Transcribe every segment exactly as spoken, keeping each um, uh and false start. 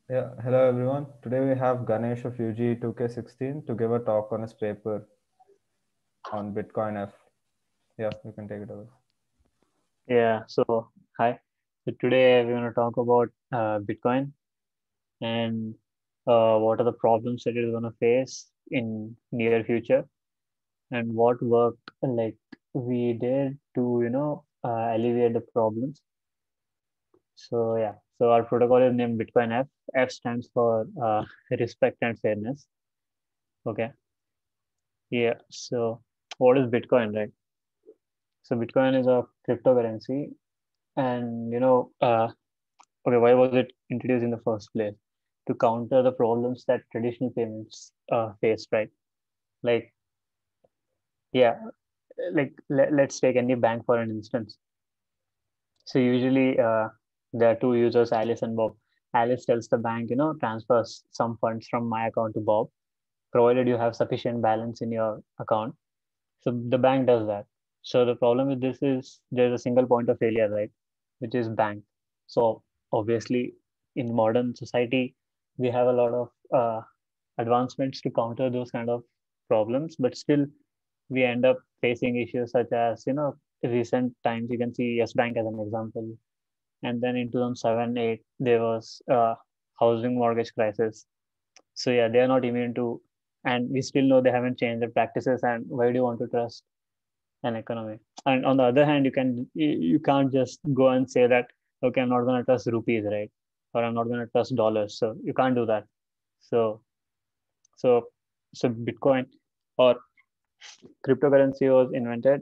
Yeah, hello everyone. Today we have Ganesh of U G two K sixteen to give a talk on his paper on Bitcoin F. Yeah, you can take it over. Yeah, so hi. So today we're going to talk about uh, Bitcoin and uh, what are the problems that it's going to face in near future and what work like we did to, you know, uh, alleviate the problems. So yeah, so our protocol is named Bitcoin F. F stands for uh, respect and fairness. Okay. Yeah. So what is Bitcoin, right? So Bitcoin is a cryptocurrency, and you know, uh, okay, why was it introduced in the first place? To counter the problems that traditional payments uh, faced, right? Like, yeah, like let, let's take any bank for an instance. So usually uh, there are two users, Alice and Bob. Alice tells the bank, you know, transfers some funds from my account to Bob, provided you have sufficient balance in your account. So the bank does that. So the problem with this is there's a single point of failure, right? Which is bank. So obviously, in modern society, we have a lot of uh, advancements to counter those kind of problems, but still we end up facing issues such as, you know, recent times you can see Yes Bank as an example. And then in two thousand seven, eight, there was a housing mortgage crisis. So yeah, they are not immune to, and we still know they haven't changed their practices. And why do you want to trust an economy? And on the other hand, you can you, you can't just go and say that okay, I'm not going to trust rupees, right? Or I'm not going to trust dollars. So you can't do that. So so so Bitcoin or cryptocurrency was invented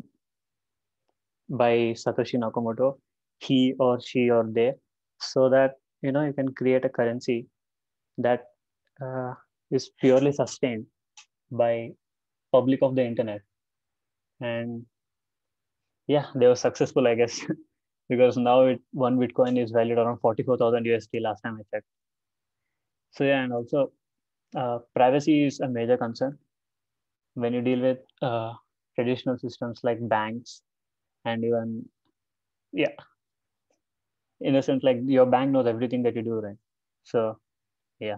by Satoshi Nakamoto, he or she or they, so that you know you can create a currency that uh, is purely sustained by public of the internet. And yeah, they were successful, I guess, because now it, one Bitcoin is valued around forty-four thousand U S D last time I checked. So yeah, and also uh, privacy is a major concern when you deal with uh, traditional systems like banks and even yeah, in a sense like your bank knows everything that you do, right? So yeah,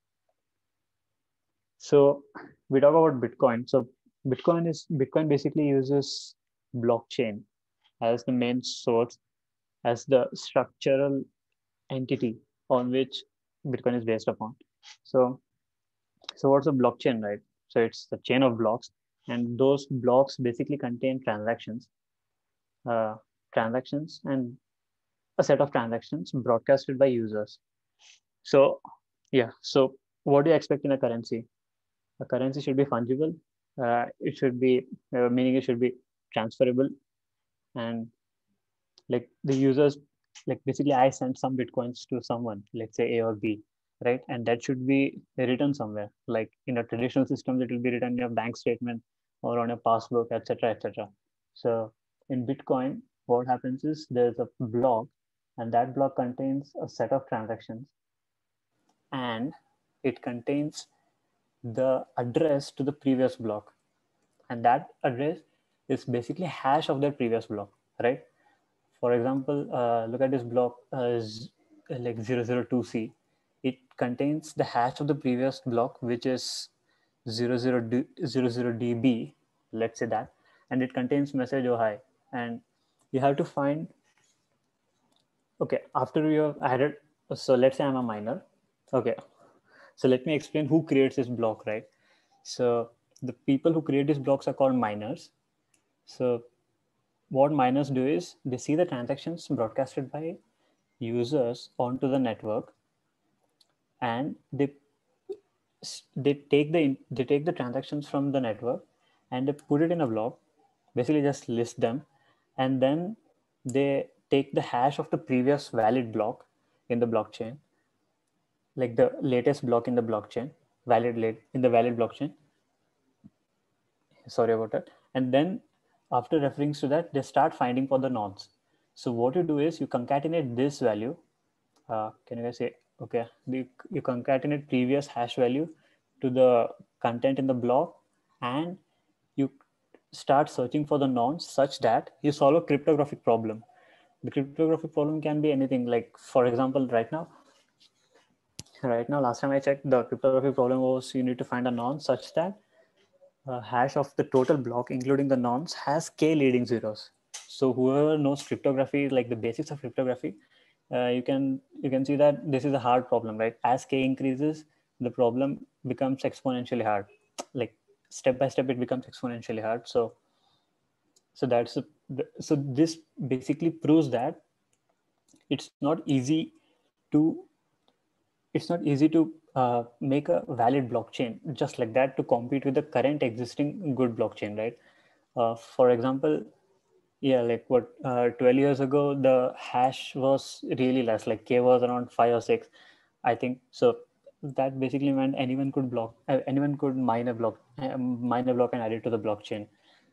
so we talk about Bitcoin. So Bitcoin is Bitcoin basically uses blockchain as the main source, as the structural entity on which Bitcoin is based upon. So so what's a blockchain, right? So it's the chain of blocks, and those blocks basically contain transactions, uh, transactions, and a set of transactions broadcasted by users. So yeah, so what do you expect in a currency? A currency should be fungible. Uh, it should be uh, meaning it should be transferable, and like the users, like basically I send some bitcoins to someone, let's say A or B, right? And that should be written somewhere. Like in a traditional system, it will be written in your bank statement or on a passbook, et cetera, et cetera. So in Bitcoin, what happens is there's a block, and that block contains a set of transactions, and it contains the address to the previous block, and that address is basically hash of that previous block, right? For example, uh, look at this block uh, is like zero zero two c. It contains the hash of the previous block, which is zero zero D, zero zero D B, let's say that, and it contains message oh hi, and you have to find, okay, after you have added, so let's say I'm a miner, okay, so let me explain who creates this block, right? So the people who create these blocks are called miners. So what miners do is they see the transactions broadcasted by users onto the network, and they they take the they take the transactions from the network and they put it in a block, basically just list them, and then they take the hash of the previous valid block in the blockchain, like the latest block in the blockchain, valid late in the valid blockchain, sorry about that. And then after referring to that, they start finding for the nonce. So what you do is you concatenate this value, uh, can you guys say okay, you, you concatenate previous hash value to the content in the block, and you start searching for the nonce such that you solve a cryptographic problem. The cryptographic problem can be anything, like for example right now right now, last time I checked, the cryptography problem was you need to find a nonce such that a hash of the total block, including the nonce, has k leading zeros. So whoever knows cryptography, like the basics of cryptography, uh, you can you can see that this is a hard problem, right? As k increases, the problem becomes exponentially hard. Like step by step, it becomes exponentially hard. So so that's a, so this basically proves that it's not easy to it's not easy to uh, make a valid blockchain just like that to compete with the current existing good blockchain, right? Uh, for example, yeah, like what uh, twelve years ago, the hash was really less, like K was around five or six, I think. So that basically meant anyone could block, uh, anyone could mine a block, uh, mine a block and add it to the blockchain.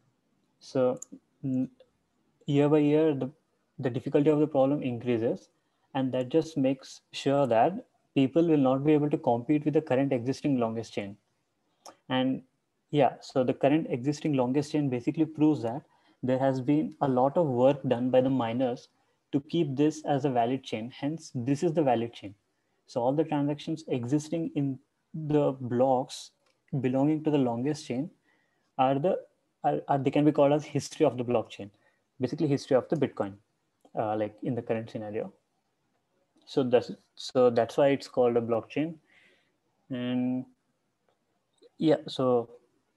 So mm, year by year, the, the difficulty of the problem increases, and that just makes sure that people will not be able to compete with the current existing longest chain. And yeah, so the current existing longest chain basically proves that there has been a lot of work done by the miners to keep this as a valid chain. Hence, this is the valid chain. So all the transactions existing in the blocks belonging to the longest chain are the are, are they can be called as history of the blockchain, basically history of the Bitcoin, uh, like in the current scenario. So that's so that's why it's called a blockchain. And yeah, so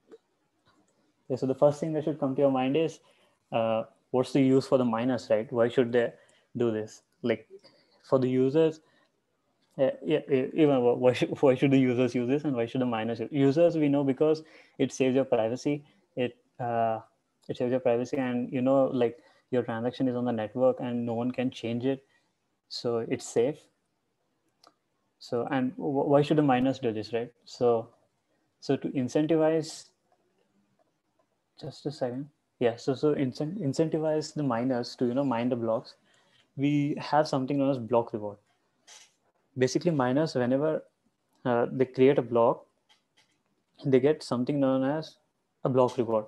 yeah, so the first thing that should come to your mind is uh, what's the use for the miners, right? Why should they do this? Like for the users, uh, yeah, e- even why should, why should the users use this and why should the miners use users? We know because it saves your privacy. It uh, it saves your privacy, and you know, like your transaction is on the network and no one can change it, so it's safe. So and w- why should the miners do this, right? So so to incentivize, just a second. Yeah, so so incent- incentivize the miners to you know mine the blocks. We have something known as block reward. Basically, miners whenever uh, they create a block, they get something known as a block reward.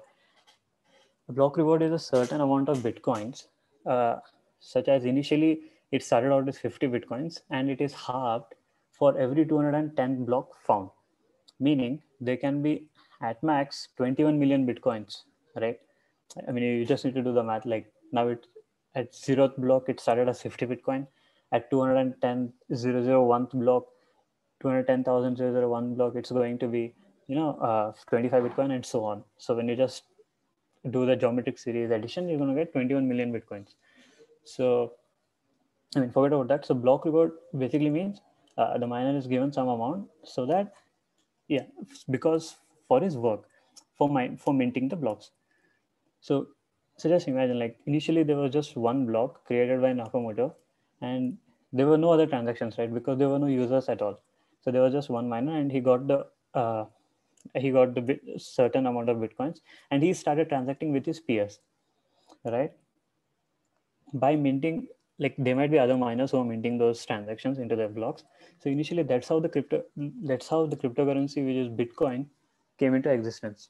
A block reward is a certain amount of bitcoins, uh, such as initially it started out with fifty bitcoins and it is halved for every two hundred ten block found, meaning there can be at max twenty-one million bitcoins, right? I mean, you just need to do the math. Like now, it at zeroth block it started as fifty Bitcoin. At two hundred ten thousand block, two hundred ten thousand block, it's going to be you know uh, twenty-five Bitcoin and so on. So when you just do the geometric series addition, you're going to get twenty-one million Bitcoins. So I mean, forget about that. So block reward basically means uh, the miner is given some amount so that yeah, because for his work, for my for minting the blocks. So, so just imagine like initially there was just one block created by Nakamoto and there were no other transactions, right? Because there were no users at all. So there was just one miner and he got the uh, he got the bit, certain amount of bitcoins and he started transacting with his peers, right? By minting, like there might be other miners who are minting those transactions into their blocks. So initially that's how the crypto that's how the cryptocurrency, which is Bitcoin, came into existence.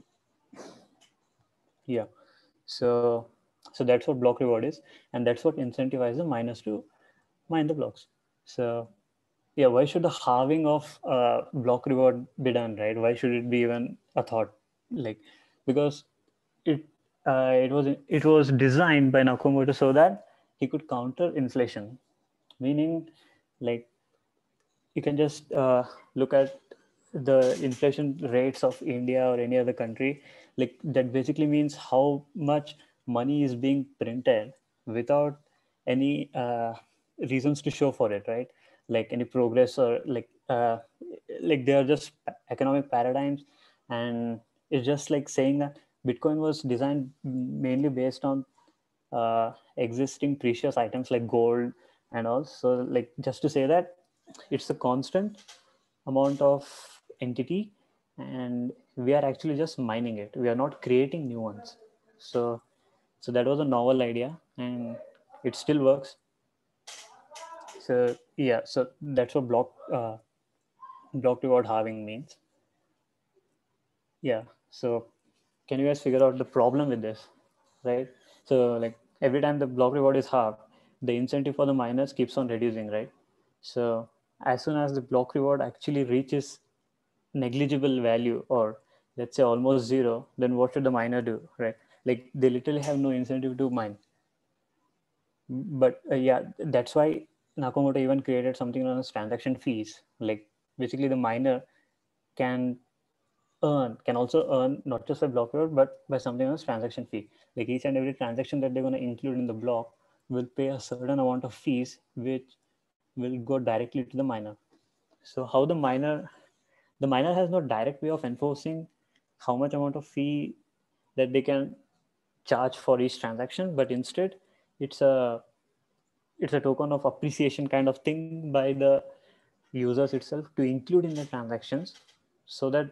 Yeah. So so that's what block reward is, and that's what incentivizes the miners to mine the blocks. So yeah, why should the halving of uh, block reward be done, right? Why should it be even a thought? Like because it uh, it was it was designed by Nakamoto so that he could counter inflation, meaning like you can just uh, look at the inflation rates of India or any other country. Like that basically means how much money is being printed without any uh, reasons to show for it, right? Like any progress or like uh, like they are just economic paradigms, and it's just like saying that Bitcoin was designed mainly based on uh, existing precious items like gold and all. So like just to say that it's a constant amount of entity and we are actually just mining it. We are not creating new ones. So so that was a novel idea and it still works. So yeah, so that's what block uh, block reward halving means. Yeah. So can you guys figure out the problem with this, right? So like every time the block reward is halved, the incentive for the miners keeps on reducing, right? So as soon as the block reward actually reaches negligible value, or let's say almost zero, then what should the miner do, right? Like they literally have no incentive to mine. But uh, yeah, that's why Nakamoto even created something known as transaction fees. Like basically the miner can earn, can also earn not just by block reward, but by something known as transaction fee. Like each and every transaction that they're going to include in the block will pay a certain amount of fees, which will go directly to the miner. So how the miner, the miner has no direct way of enforcing how much amount of fee that they can charge for each transaction, but instead it's a it's a token of appreciation kind of thing by the users itself to include in the transactions, so that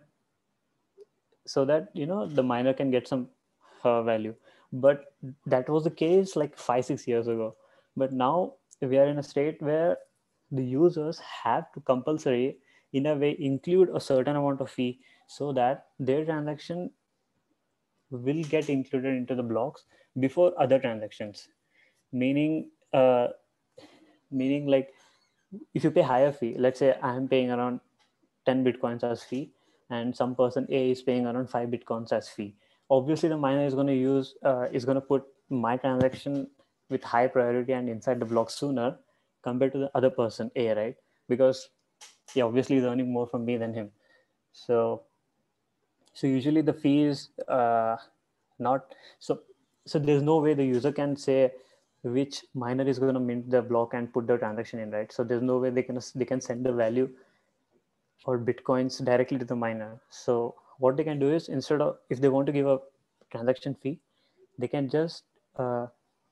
so that you know the miner can get some uh, value. But that was the case like five six years ago. But now we are in a state where the users have to compulsory in a way include a certain amount of fee, so that their transaction will get included into the blocks before other transactions. Meaning uh, meaning like if you pay higher fee, let's say I am paying around ten bitcoins as fee, and some person A is paying around five bitcoins as fee. Obviously the miner is going to use uh, is going to put my transaction with high priority and inside the block sooner compared to the other person A, right? Because he obviously is earning more from me than him. So so usually the fee is uh, not so so there's no way the user can say which miner is going to mint the block and put the transaction in, right? So there's no way they can they can send the value or bitcoins directly to the miner. So what they can do is, instead of, if they want to give a transaction fee, they can just uh,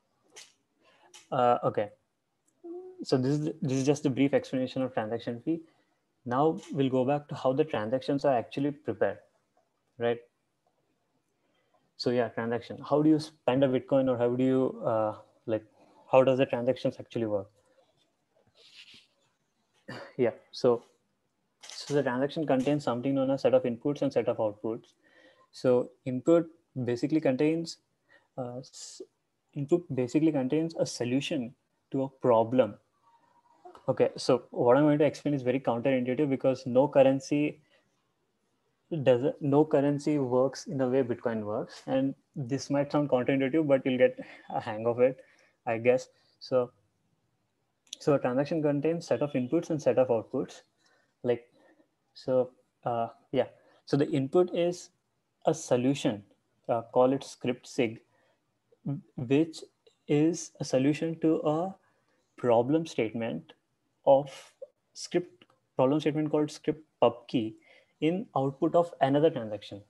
uh, okay so this is this is just a brief explanation of transaction fee. Now we'll go back to how the transactions are actually prepared, right? So yeah, transaction, how do you spend a bitcoin, or how do you uh, like how does the transactions actually work? Yeah, so so the transaction contains something known as set of inputs and set of outputs. So input basically contains uh, input basically contains a solution to a problem. Okay, so what I'm going to explain is very counterintuitive, because no currency does no currency works in the way Bitcoin works, and this might sound counterintuitive, but you'll get a hang of it, I guess. So so a transaction contains set of inputs and set of outputs. Like so, uh, yeah. So the input is a solution. Uh, call it script sig, which is a solution to a problem statement of script problem statement called script pub key in output of another transaction.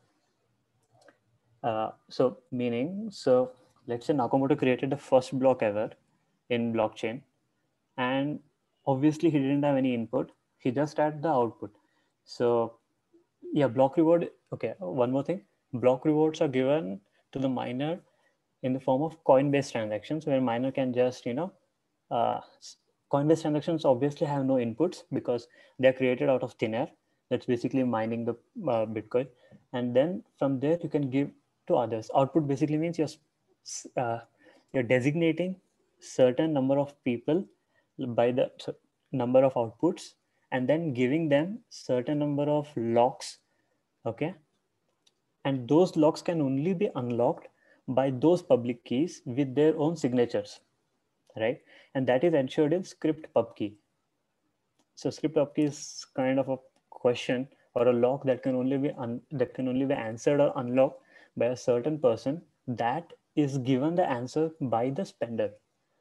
Uh, so meaning, so let's say Nakamoto created the first block ever in blockchain, and obviously he didn't have any input. He just had the output. So yeah, block reward. Okay, one more thing. Block rewards are given to the miner in the form of coin-based transactions, where miner can just, you know, uh, coin-based transactions obviously have no inputs because they're created out of thin air. That's basically mining the uh, Bitcoin. And then from there, you can give to others. Output basically means you're, uh, you're designating certain number of people by the so, number of outputs, and then giving them certain number of locks. Okay, and those locks can only be unlocked by those public keys with their own signatures, right? And that is ensured in script pub key. So script pub key is kind of a question or a lock that can only be un- that can only be answered or unlocked by a certain person that is given the answer by the spender,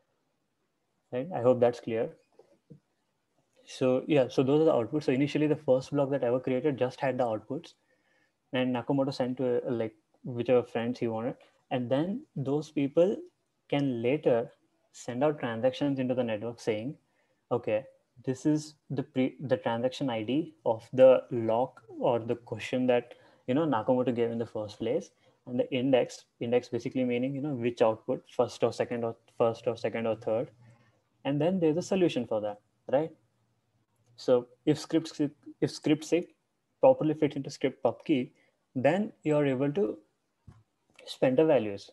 right? I hope that's clear. So yeah, so those are the outputs. So initially the first block that I ever created just had the outputs, and Nakamoto sent to uh, like whichever friends he wanted, and then those people can later send out transactions into the network saying, okay, this is the pre the transaction I D of the lock or the question that you know Nakamoto gave in the first place, and the index index basically meaning you know which output, first or second or first or second or third, and then there's a solution for that, right? So if script if script sig properly fits into script pub key, then you're able to spend the values,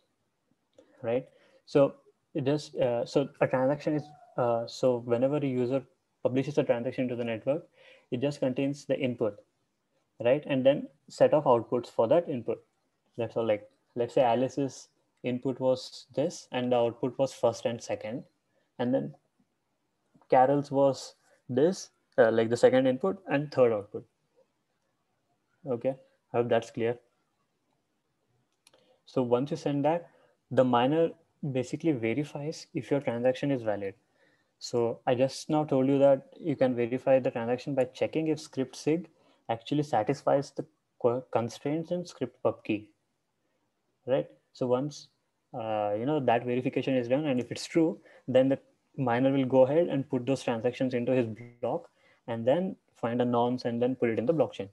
right? So it just uh, so a transaction is uh, so whenever a user publishes a transaction to the network, it just contains the input, right? And then set of outputs for that input. That's all. Like, let's say Alice's input was this and the output was first and second, and then Carol's was this, uh, like the second input and third output. Okay, I hope that's clear. So once you send that, the miner basically verifies if your transaction is valid. So I just now told you that you can verify the transaction by checking if script sig actually satisfies the constraints in script pub key, right? So once uh, you know that verification is done, and if it's true, then the miner will go ahead and put those transactions into his block, and then find a nonce and then put it in the blockchain.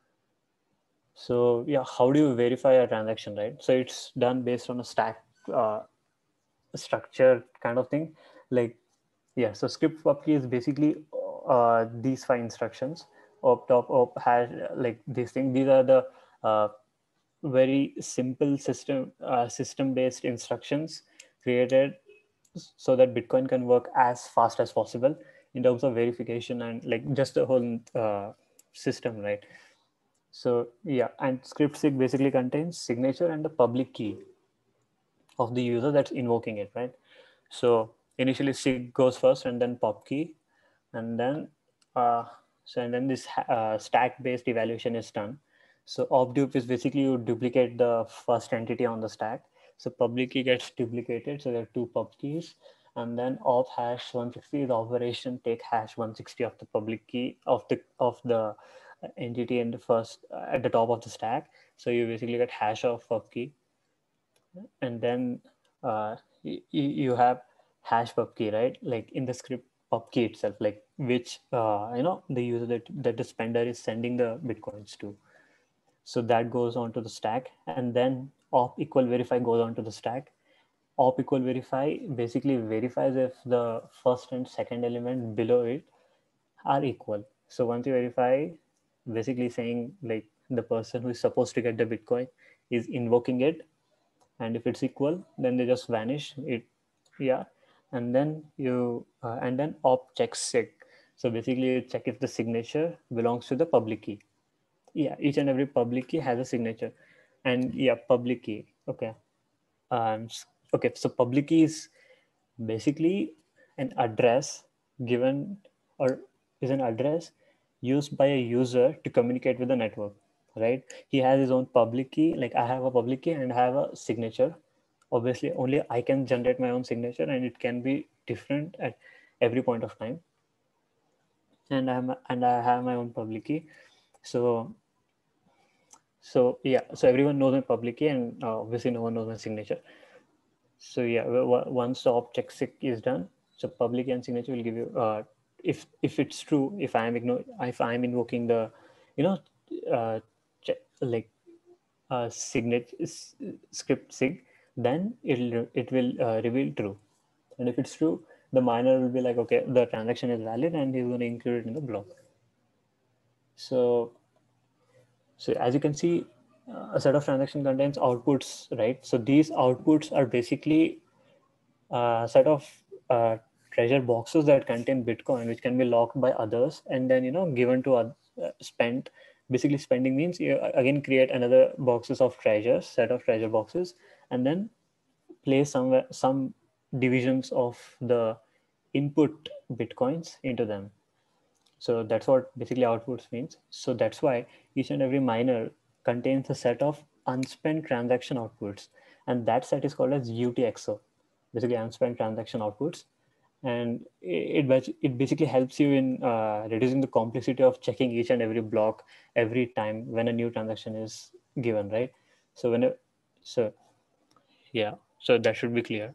So yeah, how do you verify a transaction, right? So it's done based on a stack uh, structure kind of thing. Like, yeah, so script pub key is basically uh, these five instructions: op, top, op, hash, like these things. These are the uh, very simple system uh, system based instructions created so that Bitcoin can work as fast as possible in terms of verification and like just the whole uh, system, right? So yeah, and script sig basically contains signature and the public key of the user that's invoking it, right? So initially sig goes first and then pub key, and then uh, so and then this uh, stack based evaluation is done. So obdupe is basically you duplicate the first entity on the stack. So public key gets duplicated, so there are two pub keys, and then op hash one sixty is operation take hash one sixty of the public key of the of the entity in the first uh, at the top of the stack. So you basically get hash of pub key, and then uh, y- you have hash pub key, right? Like in the script pub key itself, like which uh, you know the user that, that the spender is sending the bitcoins to. So that goes onto the stack, and then op equal verify goes onto the stack. Op equal verify basically verifies if the first and second element below it are equal. So once you verify, basically saying like the person who is supposed to get the bitcoin is invoking it, and if it's equal then they just vanish it. Yeah, and then you uh, and then op checks sig. So basically you check if the signature belongs to the public key. Yeah, each and every public key has a signature. And yeah, public key. Okay. um okay, so public key is basically an address given, or is an address used by a user to communicate with the network, right? He has his own public key. Like I have a public key and I have a signature. Obviously only I can generate my own signature, and it can be different at every point of time. And i'm and I have my own public key. So so yeah, so everyone knows my public key, and uh, obviously no one knows my signature. So yeah, once the op check sig is done, so public and signature will give you uh, if if it's true, if I am ignore if I am invoking the, you know, uh, check, like uh, signet script sig, then it'll it will uh, reveal true, and if it's true, the miner will be like, okay, the transaction is valid, and he's going to include it in the block. So so as you can see, uh, a set of transaction contains outputs, right? So these outputs are basically a set of uh, treasure boxes that contain Bitcoin, which can be locked by others and then, you know, given to uh, spent. Basically, spending means you again create another boxes of treasures, set of treasure boxes, and then place somewhere some divisions of the input Bitcoins into them. So that's what basically outputs means. So that's why each and every miner contains a set of unspent transaction outputs, and that set is called as U T X O, basically unspent transaction outputs. And it it basically helps you in uh, reducing the complexity of checking each and every block every time when a new transaction is given, right? So when it, so yeah, so that should be clear.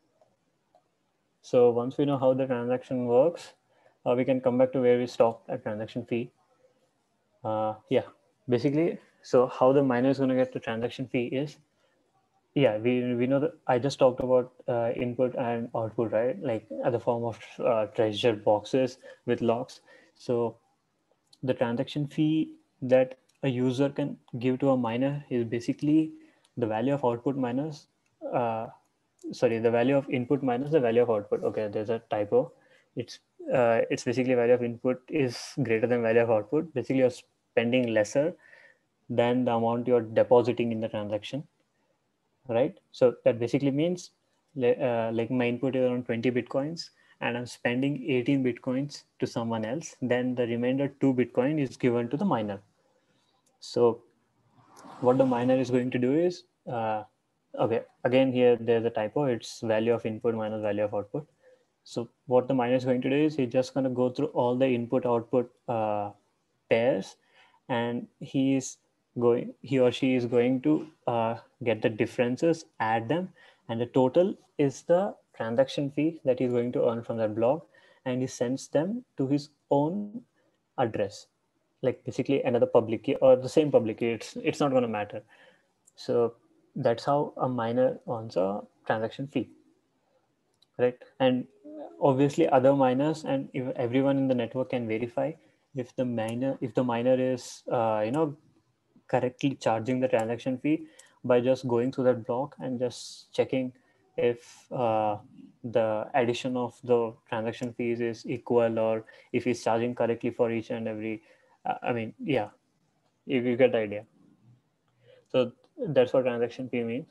So once we know how the transaction works, uh, we can come back to where we stopped at transaction fee. Uh, yeah, basically, so how the miner is going to get the transaction fee is, yeah, we, we know that I just talked about uh, input and output, right? Like at the form of uh, treasure boxes with locks. So the transaction fee that a user can give to a miner is basically the value of output minus, uh, sorry, the value of input minus the value of output. Okay, there's a typo. It's uh, it's basically value of input is greater than value of output. Basically, you're spending lesser than the amount you're depositing in the transaction, right? So that basically means uh, like my input is around twenty bitcoins and I'm spending eighteen bitcoins to someone else, then the remainder two bitcoin is given to the miner. So what the miner is going to do is, uh, okay, again here there's a typo, it's value of input minus value of output. So what the miner is going to do is he's just going to go through all the input output uh, pairs, and he is going he or she is going to uh, get the differences, add them, and the total is the transaction fee that he's going to earn from that block, and he sends them to his own address, like basically another public key or the same public key. It's it's not going to matter. So that's how a miner earns a transaction fee, right? And obviously other miners and if everyone in the network can verify if the miner if the miner is uh, you know correctly charging the transaction fee by just going through that block and just checking if uh, the addition of the transaction fees is equal, or if he's charging correctly for each and every uh, I mean, yeah, if you get the idea. So that's what transaction fee means.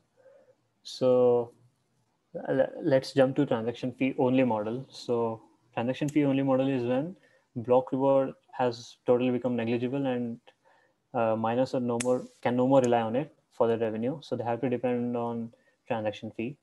So let's jump to transaction fee only model. So transaction fee only model is when block reward has totally become negligible and uh, miners are no more can no more rely on it for the revenue. So they have to depend on transaction fee.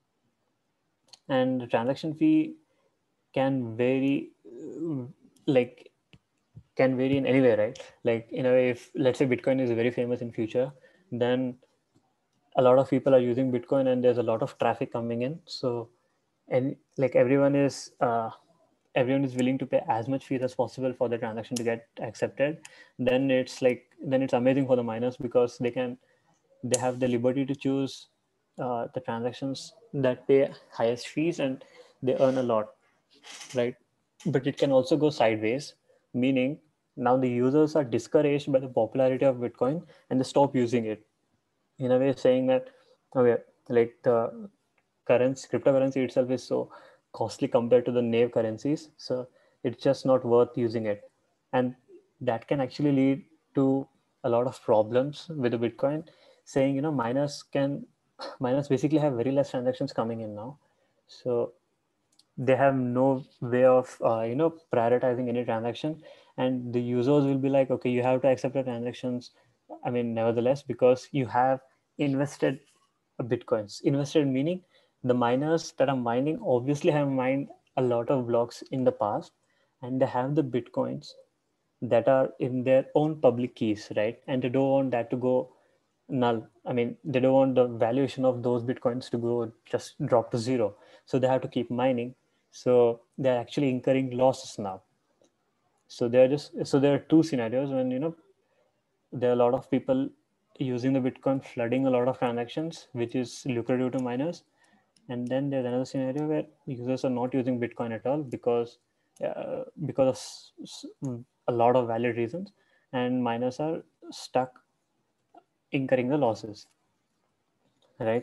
And the transaction fee can vary, uh, like can vary in any way, right? Like in a way, if let's say Bitcoin is very famous in future, then a lot of people are using Bitcoin and there's a lot of traffic coming in. So and like everyone is uh, everyone is willing to pay as much fees as possible for the transaction to get accepted, then it's like then it's amazing for the miners because they can they have the liberty to choose uh, the transactions that pay highest fees and they earn a lot, right? But it can also go sideways, meaning now the users are discouraged by the popularity of Bitcoin and they stop using it, in a way saying that, okay, like the currency cryptocurrency itself is so costly compared to the naive currencies, so it's just not worth using it. And that can actually lead to a lot of problems with the Bitcoin, saying, you know, miners can miners basically have very less transactions coming in now, so they have no way of uh, you know prioritizing any transaction, and the users will be like, okay, you have to accept the transactions, I mean, nevertheless, because you have invested Bitcoins. Invested meaning the miners that are mining obviously have mined a lot of blocks in the past, and they have the Bitcoins that are in their own public keys, right? And they don't want that to go null. I mean, they don't want the valuation of those Bitcoins to go just drop to zero. So they have to keep mining. So they're actually incurring losses now. So there are just so there are two scenarios when, you know, there are a lot of people using the Bitcoin, flooding a lot of transactions, which is lucrative to miners. And then there's another scenario where users are not using Bitcoin at all because uh, because of a lot of valid reasons, and miners are stuck incurring the losses, right?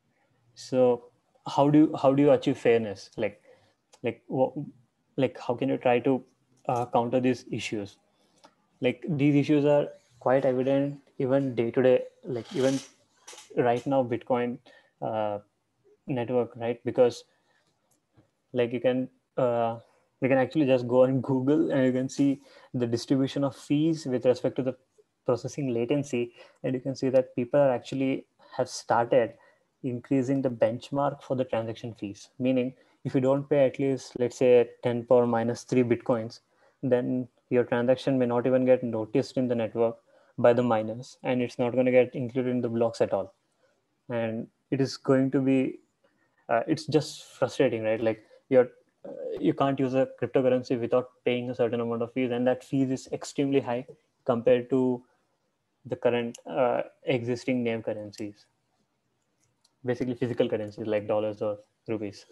So how do you, how do you achieve fairness? Like like what, like how can you try to uh, counter these issues? Like these issues are quite evident even day to day, like even right now Bitcoin uh, network, right? Because like you can uh, you can actually just go on Google and you can see the distribution of fees with respect to the processing latency, and you can see that people are actually have started increasing the benchmark for the transaction fees, meaning if you don't pay at least, let's say, ten power minus three Bitcoins, then your transaction may not even get noticed in the network by the miners, and it's not going to get included in the blocks at all. And it is going to be uh, it's just frustrating, right? Like you're uh, you can't use a cryptocurrency without paying a certain amount of fees, and that fees is extremely high compared to the current uh, existing name currencies, basically physical currencies like dollars or rupees.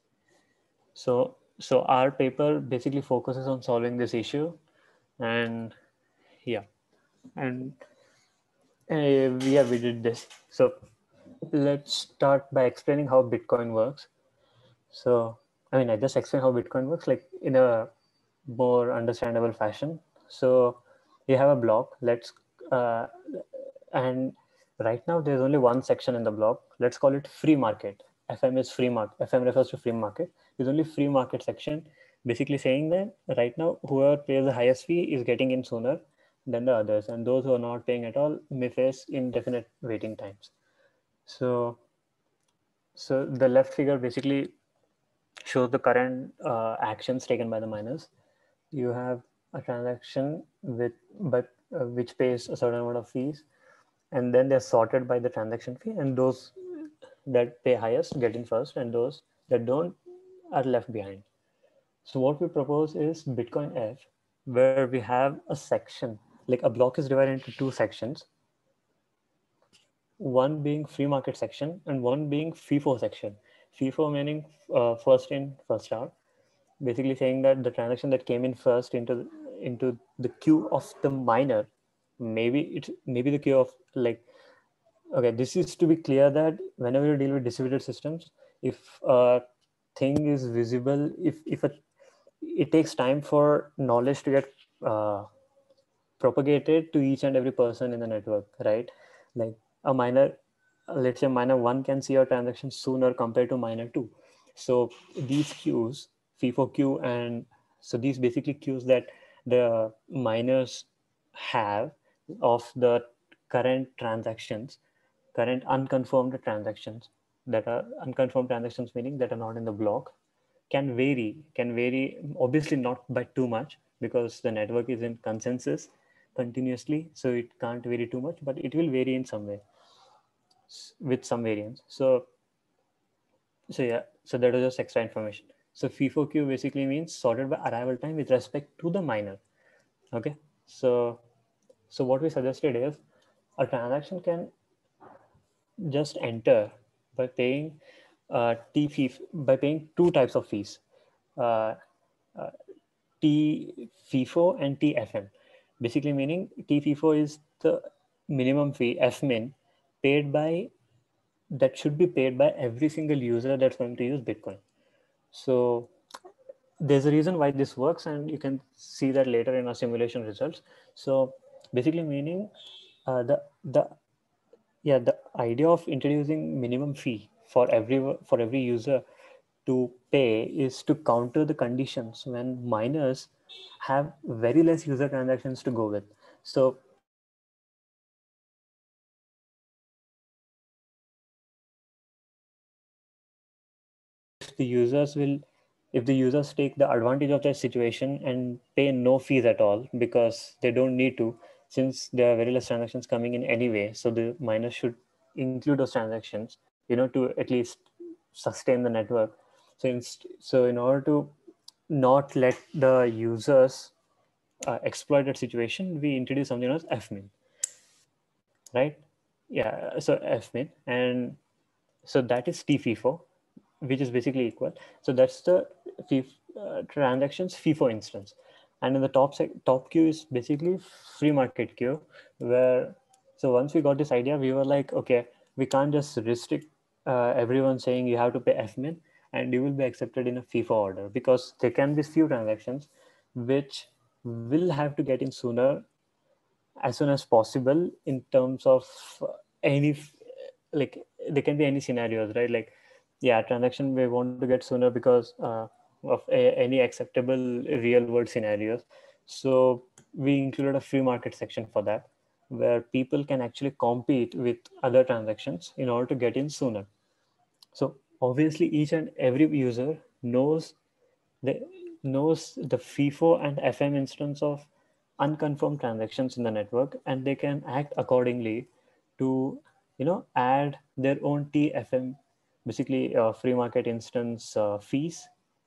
So so our paper basically focuses on solving this issue, and yeah, and uh, yeah, we did this. So let's start by explaining how Bitcoin works. So I mean, I just explain how Bitcoin works, like in a more understandable fashion. So you have a block. Let's uh, and right now there's only one section in the block. Let's call it free market. F M is free market. F M refers to free market. There's only free market section, basically saying that right now whoever pays the highest fee is getting in sooner than the others, and those who are not paying at all may face indefinite waiting times. So, so the left figure basically shows the current uh, actions taken by the miners. You have a transaction with but uh, which pays a certain amount of fees, and then they're sorted by the transaction fee, and those that pay highest get in first, and those that don't are left behind. So what we propose is Bitcoin F, where we have a section, like a block is divided into two sections, one being free market section and one being FIFO section. FIFO meaning uh, first in, first out, basically saying that the transaction that came in first into into the queue of the miner, maybe it maybe the queue of like, okay, this is to be clear that whenever you deal with distributed systems, if a thing is visible, if if a, it takes time for knowledge to get uh, propagated to each and every person in the network, right? Like a miner, let's say miner one can see your transaction sooner compared to miner two. So these queues, FIFO queue, and so these basically queues that the miners have of the current transactions, current unconfirmed transactions that are unconfirmed transactions, meaning that are not in the block, can vary, can vary, obviously not by too much because the network is in consensus continuously, so it can't vary too much, but it will vary in some way with some variance. So, so yeah, so that was just extra information. So FIFO queue basically means sorted by arrival time with respect to the miner. Okay, so so what we suggested is a transaction can just enter by paying uh, T fee by paying two types of fees, uh, uh, T FIFO and T F M. Basically, meaning T FIFO is the minimum fee, F min, paid by that should be paid by every single user that's going to use Bitcoin. So there's a reason why this works, and you can see that later in our simulation results. So basically, meaning uh, the the yeah the idea of introducing minimum fee for every for every user to pay is to counter the conditions when miners have very less user transactions to go with. So if the users will if the users take the advantage of their situation and pay no fees at all because they don't need to, since there are very less transactions coming in anyway, so the miners should include those transactions, you know, to at least sustain the network. So in, so in order to not let the users uh, exploit that situation, we introduce something known as fmin, right? Yeah, so fmin, and so that is T FIFO, which is basically equal. So that's the FIF, uh, transactions FIFO instance. And in the top sec- top queue is basically free market queue, where so once we got this idea, we were like, okay, we can't just restrict uh, everyone saying you have to pay F min and you will be accepted in a FIFO order, because there can be few transactions which will have to get in sooner, as soon as possible, in terms of uh, any like there can be any scenarios, right? Like, yeah, transaction we want to get sooner because uh, of a, any acceptable real world scenarios. So we included a free market section for that, where people can actually compete with other transactions in order to get in sooner. So obviously each and every user knows the knows the FIFO and F M instance of unconfirmed transactions in the network, and they can act accordingly to, you know, add their own T F M, basically uh, free market instance uh, fees.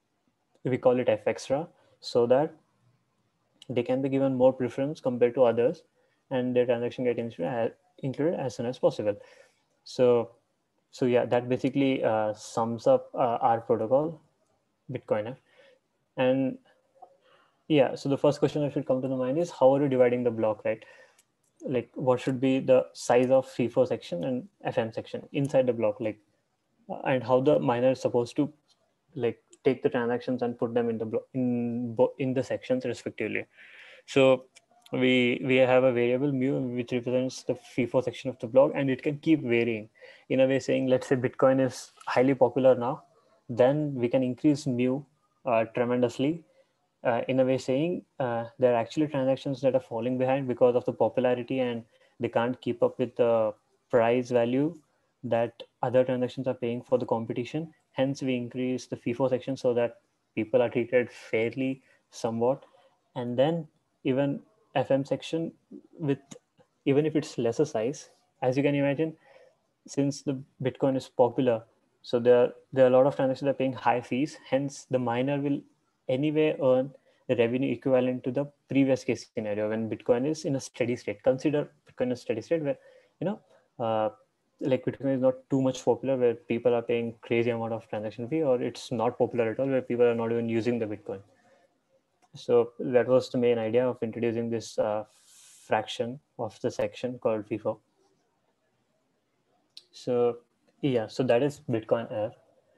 We call it F extra, so that they can be given more preference compared to others, and their transaction get included, included as soon as possible. So, so yeah, that basically uh, sums up uh, our protocol, Bitcoiner. And yeah, so the first question that should come to the mind is how are you dividing the block, right? Like what should be the size of FIFO section and F M section inside the block, like, uh, and how the miner is supposed to like take the transactions and put them in the blo- in in the sections respectively. So we we have a variable mu which represents the FIFO section of the block, and it can keep varying. In a way, saying, let's say Bitcoin is highly popular now, then we can increase mu uh, tremendously. Uh, in a way, saying uh, there are actually transactions that are falling behind because of the popularity, and they can't keep up with the price value that other transactions are paying for the competition. Hence, we increase the FIFO section so that people are treated fairly somewhat. And then even F M section, with even if it's lesser size, as you can imagine, since the Bitcoin is popular, so there there are a lot of transactions that are paying high fees. Hence, the miner will anyway earn the revenue equivalent to the previous case scenario when Bitcoin is in a steady state. Consider Bitcoin a steady state where, you know, uh, like Bitcoin is not too much popular where people are paying crazy amount of transaction fee, or it's not popular at all where people are not even using the Bitcoin. So that was the main idea of introducing this uh, fraction of the section called FIFO. So yeah, so that is Bitcoin F.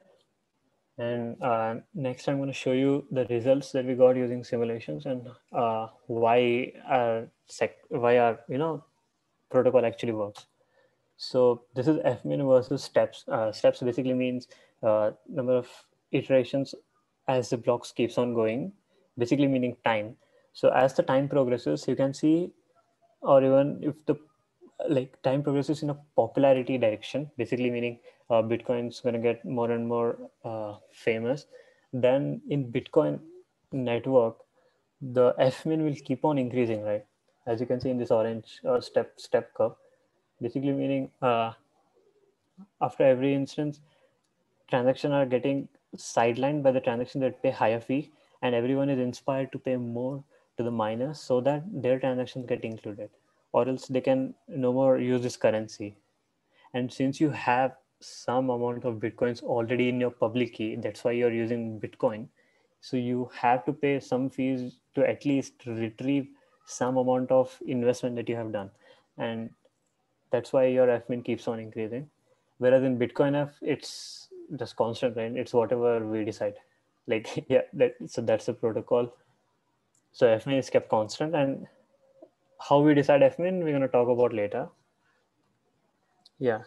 And uh, next I'm going to show you the results that we got using simulations, and uh, why our sec why our you know protocol actually works. So this is F min versus steps. Uh, steps basically means uh, number of iterations as the blocks keeps on going, basically meaning time. So as the time progresses, you can see, or even if the like time progresses in a popularity direction, basically meaning uh, Bitcoin's going to get more and more uh, famous, then in Bitcoin network, the F min will keep on increasing, right? As you can see in this orange uh, step step curve, basically meaning uh, after every instance, transactions are getting sidelined by the transactions that pay higher fee, and everyone is inspired to pay more to the miners so that their transactions get included, or else they can no more use this currency. And since you have some amount of Bitcoins already in your public key, that's why you're using Bitcoin. So you have to pay some fees to at least retrieve some amount of investment that you have done. And that's why your F min keeps on increasing. Whereas in Bitcoin F, it's just constant, right? It's whatever we decide. Like, yeah, that, so that's the protocol. So F min is kept constant, and how we decide F min, we're going to talk about later. Yeah.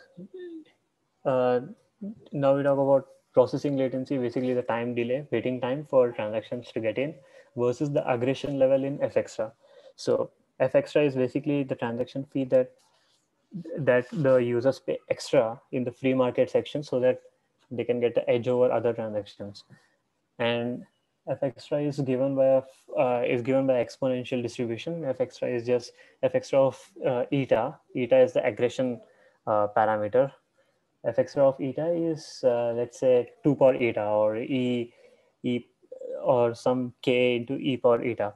Uh, now we talk about processing latency, basically the time delay, waiting time for transactions to get in, versus the aggression level in F extra. So F extra is basically the transaction fee that that the users pay extra in the free market section so that they can get the edge over other transactions. And F extra is given by a, uh, is given by exponential distribution. F extra is just F extra of uh, eta. Eta is the aggression uh, parameter. F extra of eta is uh, let's say two power eta, or e e or some k into e power eta.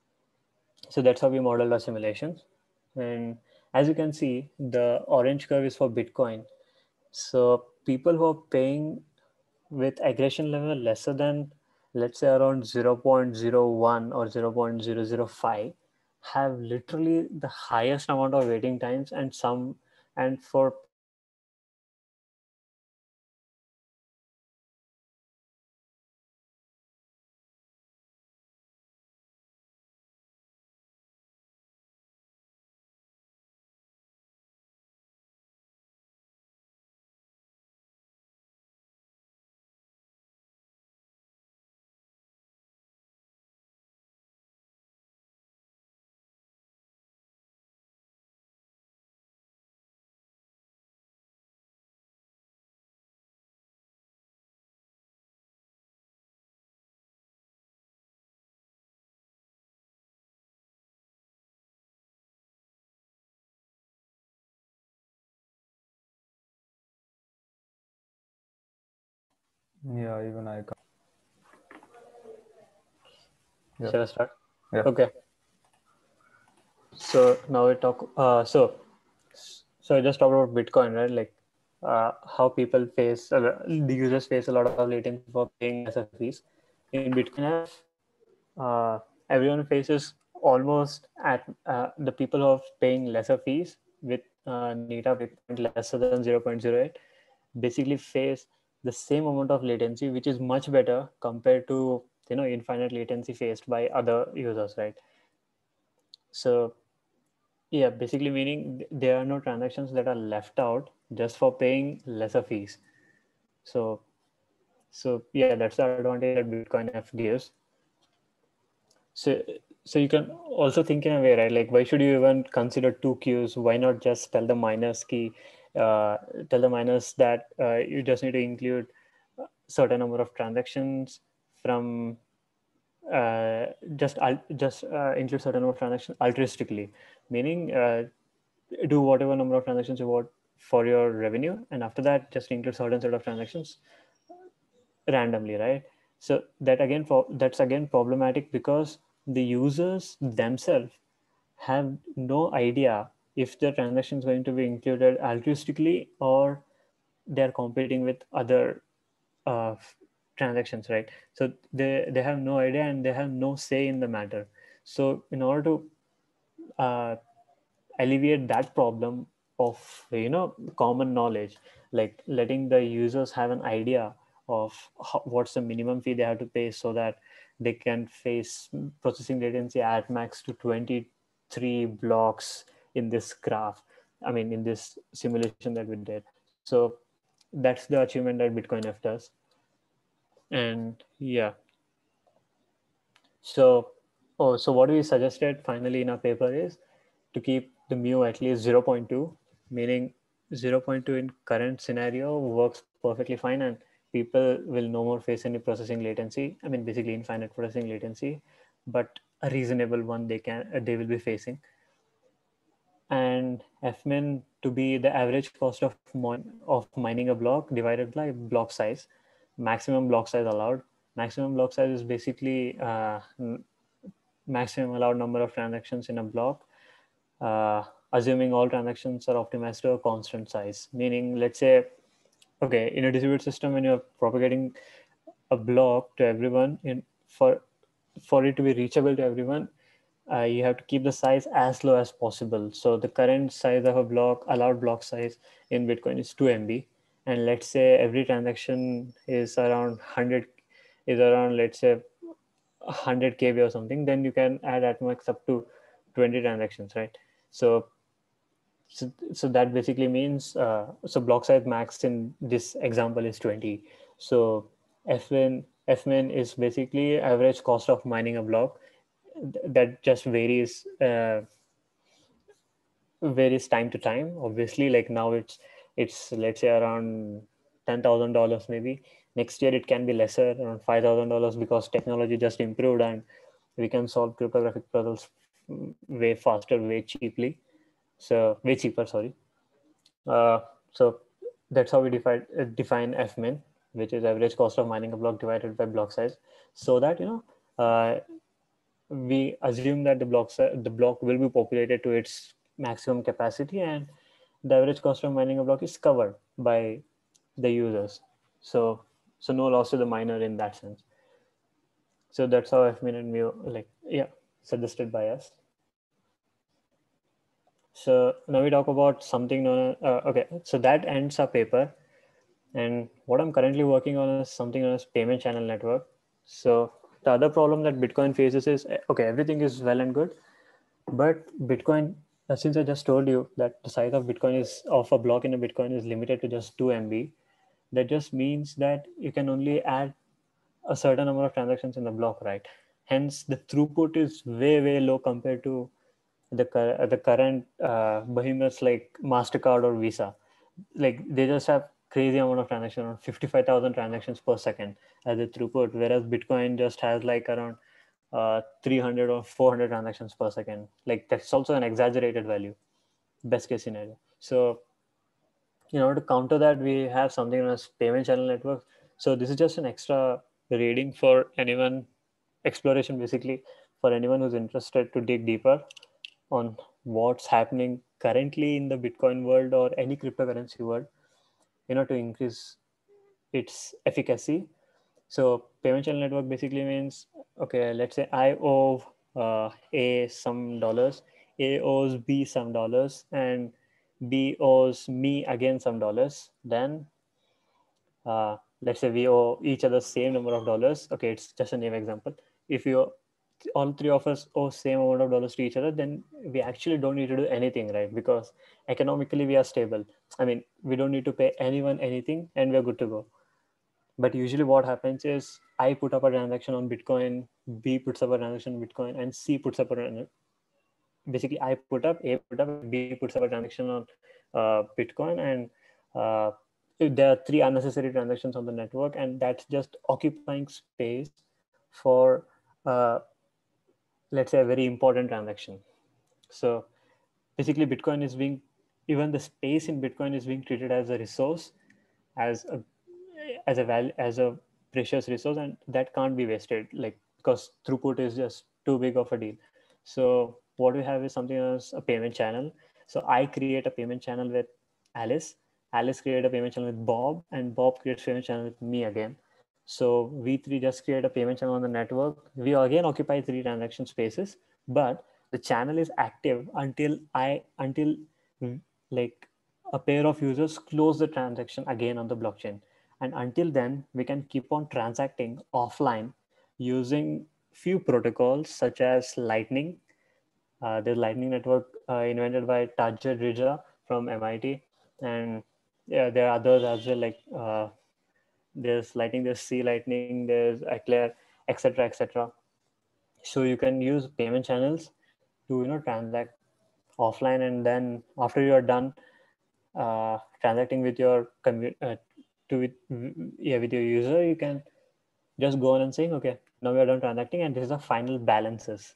So that's how we model our simulations. And as you can see, the orange curve is for Bitcoin. So people who are paying with aggression level lesser than, let's say, around zero point zero one or zero point zero zero five have literally the highest amount of waiting times, and some and for people who are paying uh, around zero point zero one or zero point zero zero five have literally the highest amount of waiting times. And uh, in Bitcoin F, uh, the Yeah, even I can. Yeah. Shall I start? Yeah. Okay. So now we talk. Uh, so so I just talked about Bitcoin, right? Like uh, how people face, uh, the users face a lot of latency for paying lesser fees. In Bitcoin F, uh, everyone faces almost at uh, the people who are paying lesser fees with uh, NETA waypoint lesser than zero point zero eight basically face the same amount of latency, which is much better compared to, you know, infinite latency faced by other users, right? So yeah, basically meaning there are no transactions that are left out just for paying lesser fees. So so yeah, that's the advantage that Bitcoin F gives. So so you can also think in a way, right? Like, why should you even consider two queues? Why not just tell the miners key, uh, tell the miners that uh, you just need to include a certain number of transactions from uh, just al- just uh, include certain number of transactions altruistically, meaning uh, do whatever number of transactions you want for your revenue, and after that just include certain set of transactions randomly, right? So that again for that's again problematic because the users themselves have no idea if the transaction is going to be included altruistically or they're competing with other uh, transactions, right? So they they have no idea and they have no say in the matter. So in order to uh, alleviate that problem of, you know, common knowledge, like letting the users have an idea of how, what's the minimum fee they have to pay so that they can face processing latency at max to twenty-three blocks in this graph, I mean in this simulation that we did. So that's the achievement that Bitcoin F does. And yeah, so oh so what we suggested finally in our paper is to keep the mu at least zero point two, meaning zero point two in current scenario works perfectly fine, and people will no more face any processing latency. I mean, basically infinite processing latency, but a reasonable one they can uh, they will be facing. And fmin to be the average cost of mon- of mining a block divided by block size, maximum block size allowed. Maximum block size is basically uh, maximum allowed number of transactions in a block, uh, assuming all transactions are optimized to a constant size. Meaning, let's say, okay, in a distributed system, when you're propagating a block to everyone, in for for it to be reachable to everyone, uh, you have to keep the size as low as possible. So the current size of a block, allowed block size in Bitcoin is two M B, and let's say every transaction is around one hundred, is around, let's say, one hundred K B or something, then you can add at max up to twenty transactions, right? So so, so that basically means uh, so block size max in this example is twenty. So fmin fmin is basically average cost of mining a block. That just varies uh, varies time to time, obviously. Like now it's it's let's say around ten thousand dollars maybe. Next year it can be lesser, around five thousand dollars, because technology just improved and we can solve cryptographic puzzles way faster, way cheaply. So way cheaper, sorry. Uh, so that's how we define uh, define fmin, which is average cost of mining a block divided by block size, so that, you know, uh, we assume that the block si- the block will be populated to its maximum capacity, and the average cost of mining a block is covered by the users. So so no loss to the miner in that sense. So that's how fmin and mu, like, yeah, suggested by us. So now we talk about something known as, uh, okay, so that ends our paper. And what I'm currently working on is something known as payment channel network. So the other problem that Bitcoin faces is, okay, everything is well and good, but Bitcoin, uh, since I just told you that the size of Bitcoin is of a block in a Bitcoin is limited to just two M B, that just means that you can only add a certain number of transactions in the block, right? Hence, the throughput is way, way low compared to the cur- the current uh, behemoths like Mastercard or Visa. Like they just have crazy amount of transactions, around fifty-five thousand transactions per second as a throughput, whereas Bitcoin just has like around uh, three hundred or four hundred transactions per second. Like that's also an exaggerated value, best case scenario. So in order to counter that, we have something known as payment channel network. So this is just an extra reading for anyone, exploration basically, for anyone who's interested to dig deeper on what's happening currently in the Bitcoin world or any cryptocurrency world, you know, to increase its efficacy. So payment channel network basically means, okay, let's say I owe uh, A some dollars, A owes B some dollars, and B owes me again some dollars. Then uh, let's say we owe each other same number of dollars. Okay, it's just a name example. If you all three of us owe same amount of dollars to each other, then we actually don't need to do anything, right? Because economically we are stable. I mean, we don't need to pay anyone anything, and we're good to go. But usually what happens is I put up a transaction on Bitcoin, B puts up a transaction on Bitcoin, and C puts up a basically I put up, A put up, and B puts up a transaction on uh, Bitcoin, and uh, there are three unnecessary transactions on the network, and that's just occupying space for uh, let's say a very important transaction. So basically Bitcoin is being, even the space in Bitcoin is being treated as a resource, as a as a value, as a precious resource, and that can't be wasted, like, because throughput is just too big of a deal. So what we have is something as a payment channel. So I create a payment channel with Alice. Alice created a payment channel with Bob, and Bob creates a payment channel with me again. So we three just create a payment channel on the network. We again occupy three transaction spaces, but the channel is active until I until like a pair of users close the transaction again on the blockchain. And until then, we can keep on transacting offline using few protocols such as Lightning. Uh, there's Lightning network uh, invented by Tajir Rija from M I T, and yeah, there are others as well. Like uh, there's Lightning, there's C Lightning, there's Eclair, et cetera, et cetera. So you can use payment channels to, you know, transact offline, and then after you are done uh, transacting with your commu- uh, to with yeah with your user, you can just go on and saying, okay, now we are done transacting, and this is the final balances.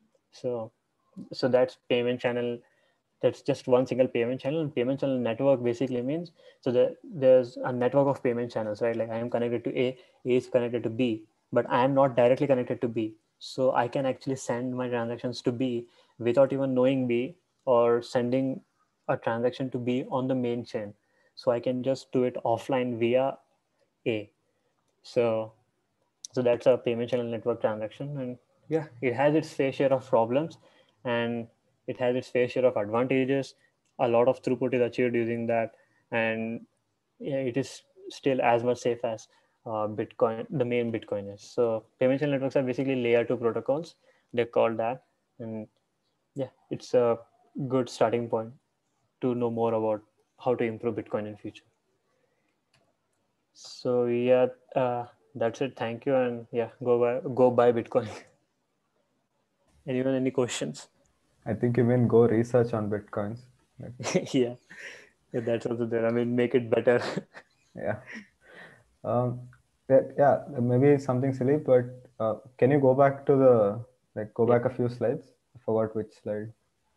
So so that's payment channel. That's just one single payment channel. And payment channel network basically means, so that there's a network of payment channels, right? Like I am connected to A, A is connected to B, but I am not directly connected to B. So I can actually send my transactions to B without even knowing B, or sending a transaction to B on the main chain. So I can just do it offline via A. So so that's a payment channel network transaction. And yeah, it has its fair share of problems, and it has its fair share of advantages. A lot of throughput is achieved using that, and yeah, it is still as much safe as uh, Bitcoin, the main Bitcoin is. So payment channel networks are basically layer two protocols, they call that. And yeah, it's a good starting point to know more about how to improve Bitcoin in future. So yeah, uh, that's it. Thank you, and yeah, go buy go buy Bitcoin. Anyone, any questions? I think you mean go research on Bitcoins. Like, yeah. Yeah, that's also there. I mean, make it better. yeah. Um, that, yeah, maybe something silly, but uh, can you go back to the, like, go yeah. back a few slides? I forgot which slide,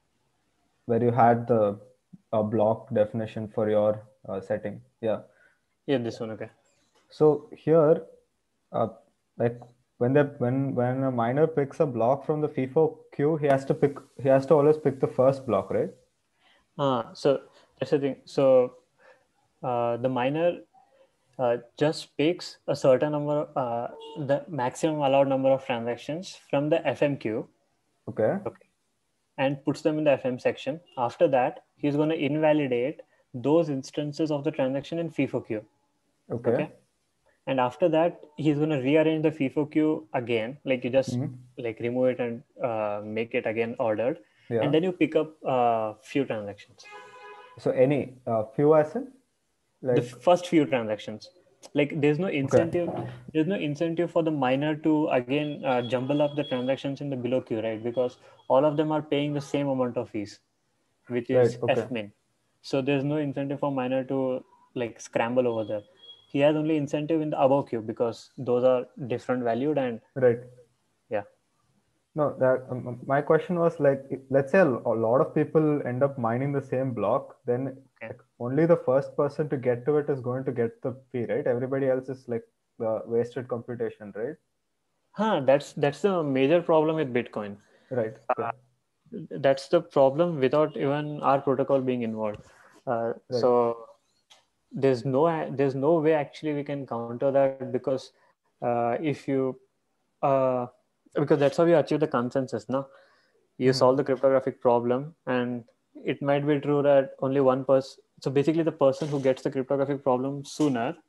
where you had the uh, block definition for your uh, setting. Yeah. Yeah, this one. Okay. So here, uh, like when the when when a miner picks a block from the FIFO queue, he has to pick he has to always pick the first block, right? Uh, so that's the thing. So uh, the miner uh, just picks a certain number, uh, the maximum allowed number of transactions from the F M Q. Okay. Okay. And puts them in the F M section. After that, he's going to invalidate those instances of the transaction in FIFO queue. Okay. Okay. And after that, he's going to rearrange the FIFO queue again. Like you just Mhm. like remove it and uh, make it again ordered. And Yeah. then you pick up a uh, few transactions. So any uh, few as in The like first few transactions. Like there's no okay. incentive. There's no incentive for the miner to again uh, jumble up the transactions in the below queue, right? Because all of them are paying the same amount of fees, which Right. is Okay. F min. So there's no incentive for miner to like scramble over there. He has only incentive in the above queue because those are different valued, and Right. yeah. No, that um, um, my question was like, if- let's say a, a lot of people end up mining the same block, then Okay. like, only the first person to get to it is going to get the fee, right? Everybody else is like the wasted computation, right? Huh, that's that's the major problem with Bitcoin. Right. Okay. Uh, that's the problem without even our protocol being involved. Uh, Right. so there's no there's no way actually we can counter that, because uh, if you uh, because that's how you achieve the consensus. No, you Mhm. solve the cryptographic problem, and it might be true that only one person. So basically, the person who gets the cryptographic problem sooner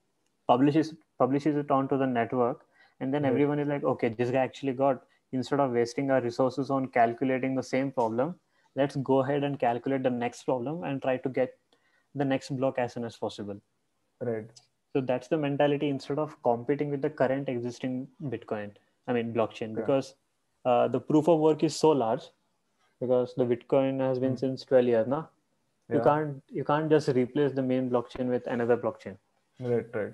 publishes publishes it onto the network, and then Right. everyone is like, okay, this guy actually got, instead of wasting our resources on calculating the same problem, let's go ahead and calculate the next problem and try to get the next block as soon as possible. Right. So that's the mentality, instead of competing with the current existing Bitcoin, I mean blockchain, Okay. because uh, the proof of work is so large, because the Bitcoin has been Hmm. since twelve years now. You Yeah. can't you can't just replace the main blockchain with another blockchain. Right. Right.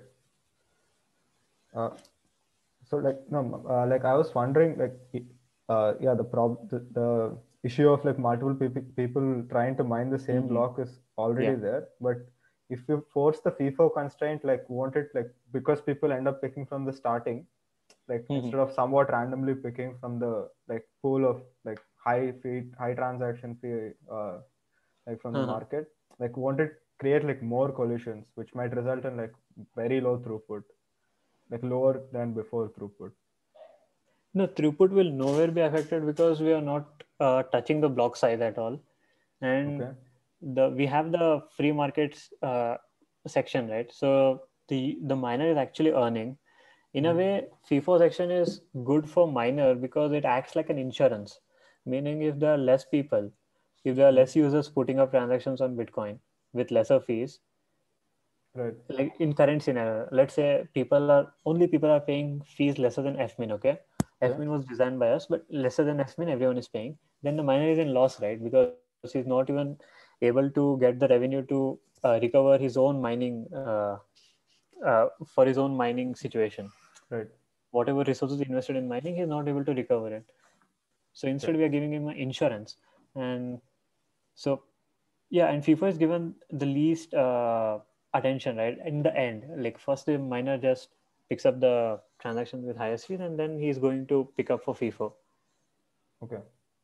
Uh, so like no, uh, like I was wondering, like, uh, yeah, the prob the, the issue of like multiple people people trying to mine the same Mm-hmm. block is already Yeah. there. But if you force the FIFO constraint, like, won't it, like, because people end up picking from the starting, like, Mm-hmm. instead of somewhat randomly picking from the like pool of like high fee, high transaction fee, uh, like from the Uh-huh. market, like, won't it create like more collisions, which might result in like very low throughput, like lower than before throughput? No, throughput will nowhere be affected because we are not uh, touching the block size at all, and Okay. the we have the free markets uh, section, right? So the the miner is actually earning. In a Hmm. way, FIFO section is good for miner because it acts like an insurance, meaning if there are less people, if there are Hmm. less users putting up transactions on Bitcoin with lesser fees, Right. like in current scenario, let's say people are only people are paying fees lesser than F min. Okay, Okay. F min was designed by us, but lesser than F min, everyone is paying. Then the miner is in loss, right? Because he's not even able to get the revenue to uh, recover his own mining uh, uh, for his own mining situation. Right. Whatever resources he invested in mining, he's not able to recover it. So instead, we are Okay. giving him an insurance, and so yeah, and FIFA is given the least uh, attention, right? In the end, like first the miner just picks up the transactions with highest fees, and then he's going to pick up for FIFA. Okay.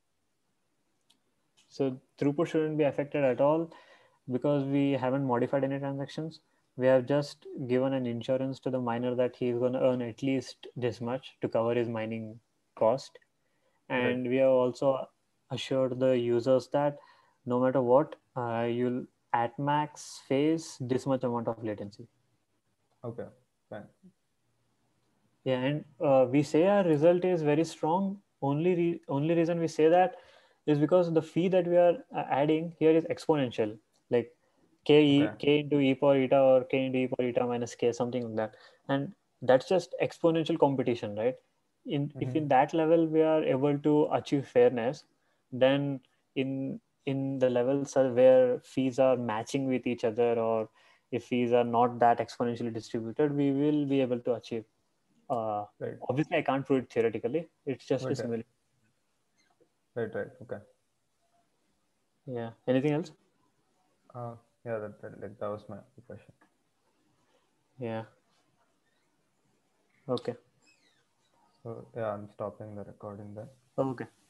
So throughput shouldn't be affected at all because we haven't modified any transactions. We have just given an insurance to the miner that he's going to earn at least this much to cover his mining cost. Right. And we have also assured the users that no matter what, uh, you'll at max face this much amount of latency. Okay. Fine. Yeah, and uh, we say our result is very strong. Only re- only reason we say that is because the fee that we are uh, adding here is exponential, like k e Okay. k into e power eta or k into e power eta minus k, something like that, and that's just exponential competition, right? In if Hmm. in that level we are able to achieve fairness, then in in the levels are where fees are matching with each other, or if fees are not that exponentially distributed, we will be able to achieve uh, Right. obviously, I can't prove it theoretically. It's just a Okay. simulation. Right. Right. Okay. Yeah. Anything else? Uh, yeah. That, that like that was my question. Yeah. Okay. So yeah, I'm stopping the recording then. Okay.